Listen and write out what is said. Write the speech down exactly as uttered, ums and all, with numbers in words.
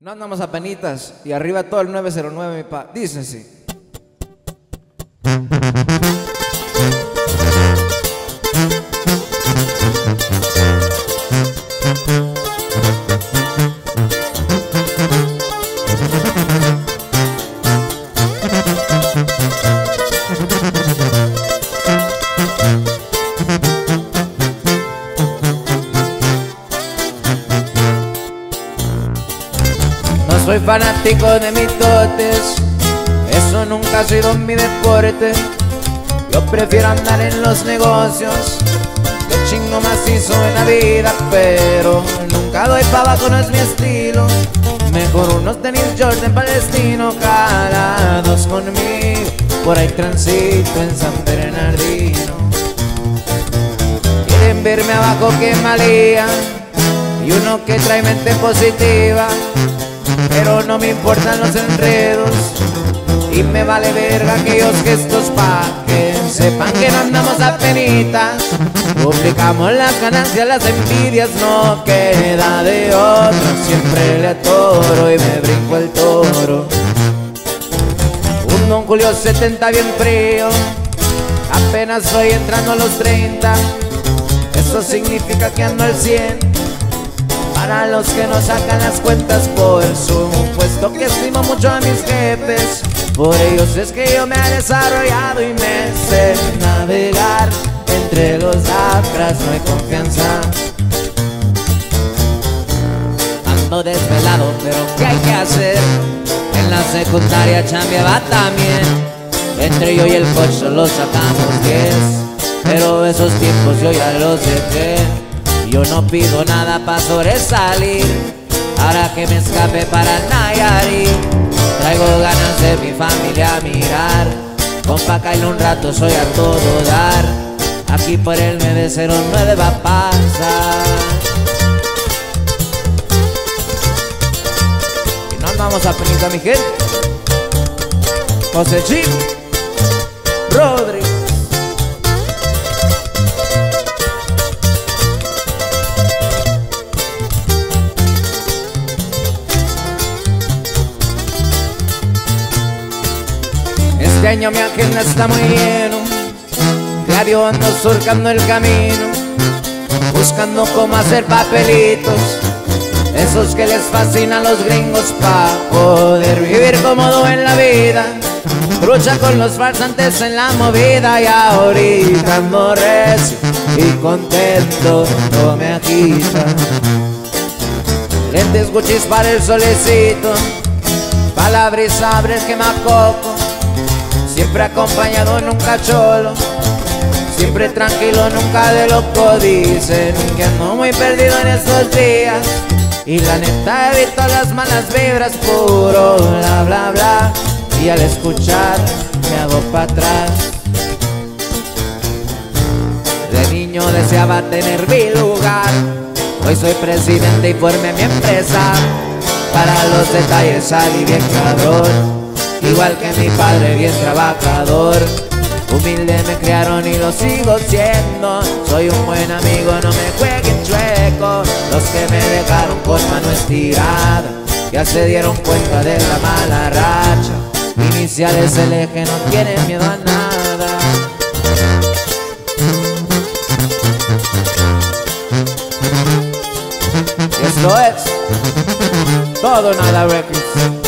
No andamos a penitas y arriba todo el nueve cero nueve, mi pa. Dice así. No soy fanático de mitotes, eso nunca ha sido mi deporte. Yo prefiero andar en los negocios, que chingo macizo en la vida, pero nunca doy pa' abajo, no es mi estilo. Mejor unos tenis Jordan palestino calados conmigo, por ahí transito en San Bernardino. Quieren verme abajo que malía, y uno que trae mente positiva, pero no me importan los enredos y me vale verga aquellos gestos pa' que sepan que no andamos a penitas. Duplicamos las ganancias, las envidias, no queda de otra. Siempre le atoro y me brinco el toro. Un Don Julio setenta bien frío, apenas estoy entrando a los treinta. Eso significa que ando al cien. Para los que no sacan las cuentas, por supuesto que estimo mucho a mis jefes. Por ellos es que yo me he desarrollado y me sé navegar. Entre los lacras no hay confianza. Ando desvelado, pero ¿qué hay que hacer? En la secundaria chambeaba también. Entre yo y el coach solo sacamos diez, pero esos tiempos yo ya los dejé. Yo no pido nada pa' sobresalir, ahora que me escape para Nayarit. Traigo ganas de mi familia mirar, con pa' caerle un rato soy a todo dar. Aquí por el nueve cero nueve va a pasar. Y no andamos a penita, mi gente. José Chip Rodríguez. Este año mi agenda está muy lleno, diario ando surcando el camino, buscando cómo hacer papelitos, esos que les fascinan a los gringos pa' poder vivir cómodo en la vida. Lucha con los farsantes en la movida y ahorita ando recio y contento, no me agita. Lentes Gucci para el solecito, pa' la brisa abres que me acoco. Siempre acompañado, nunca cholo, siempre tranquilo, nunca de loco. Dicen que ando muy perdido en estos días y la neta evito las malas vibras, puro bla bla bla. Y al escuchar me hago para atrás. De niño deseaba tener mi lugar, hoy soy presidente y formé mi empresa. Para los detalles salí bien cabrón, igual que mi padre bien trabajador. Humilde me criaron y lo sigo siendo. Soy un buen amigo, no me jueguen chueco. Los que me dejaron con mano estirada ya se dieron cuenta de la mala racha. Iniciales el eje, no tienen miedo a nada. Y esto es Todo Nada Records.